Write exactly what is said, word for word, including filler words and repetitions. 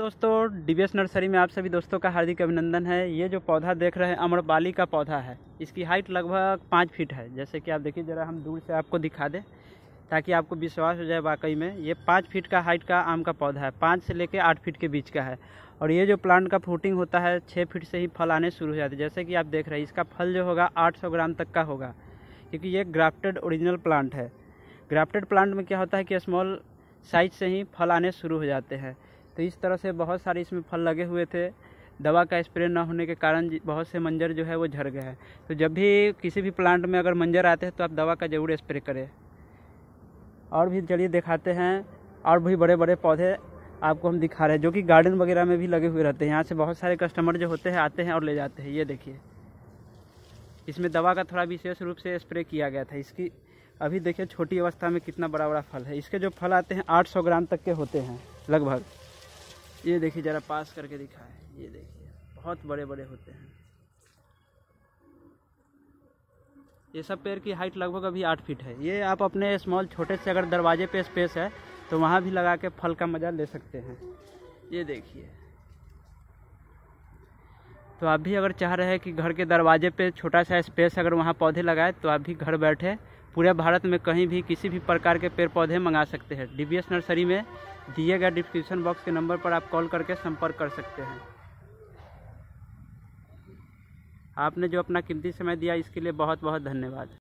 दोस्तों DBS nursery में आप सभी दोस्तों का हार्दिक अभिनंदन है। ये जो पौधा देख रहे हैं अम्रपाली का पौधा है। इसकी हाइट लगभग पाँच फीट है। जैसे कि आप देखिए, ज़रा हम दूर से आपको दिखा दें ताकि आपको विश्वास हो जाए वाकई में ये पाँच फीट का हाइट का आम का पौधा है। पाँच से लेकर आठ फीट के बीच का है। और ये जो प्लांट का फ्रूटिंग होता है छः फीट से ही फल आने शुरू हो जाते हैं। जैसे कि आप देख रहे हैं, इसका फल जो होगा आठ सौ ग्राम तक का होगा, क्योंकि ये ग्राफ्टेड ओरिजिनल प्लांट है। ग्राफ्टेड प्लांट में क्या होता है कि स्मॉल साइज से ही फल आने शुरू हो जाते हैं। तो इस तरह से बहुत सारे इसमें फल लगे हुए थे। दवा का स्प्रे ना होने के कारण बहुत से मंजर जो है वो झड़ गए हैं। तो जब भी किसी भी प्लांट में अगर मंजर आते हैं तो आप दवा का ज़रूर स्प्रे करें। और भी चलिए दिखाते हैं, और भी बड़े बड़े पौधे आपको हम दिखा रहे हैं जो कि गार्डन वगैरह में भी लगे हुए रहते हैं। यहाँ से बहुत सारे कस्टमर जो होते हैं आते हैं और ले जाते हैं। ये देखिए, इसमें दवा का थोड़ा विशेष रूप से स्प्रे किया गया था। इसकी अभी देखिए छोटी अवस्था में कितना बड़ा बड़ा फल है। इसके जो फल आते हैं आठ सौ ग्राम तक के होते हैं लगभग। ये देखिए, ज़रा पास करके दिखाएं। ये देखिए, बहुत बड़े बड़े होते हैं। ये सब पेड़ की हाइट लगभग अभी आठ फीट है। ये आप अपने स्मॉल छोटे से अगर दरवाजे पे स्पेस है तो वहाँ भी लगा के फल का मज़ा ले सकते हैं। ये देखिए, तो आप भी अगर चाह रहे हैं कि घर के दरवाजे पे छोटा सा स्पेस अगर वहाँ पौधे लगाए तो आप भी घर बैठे पूरे भारत में कहीं भी किसी भी प्रकार के पेड़ पौधे मंगा सकते हैं। डीबीएस नर्सरी में दिए गए डिस्क्रिप्शन बॉक्स के नंबर पर आप कॉल करके संपर्क कर सकते हैं। आपने जो अपना कीमती समय दिया इसके लिए बहुत बहुत धन्यवाद।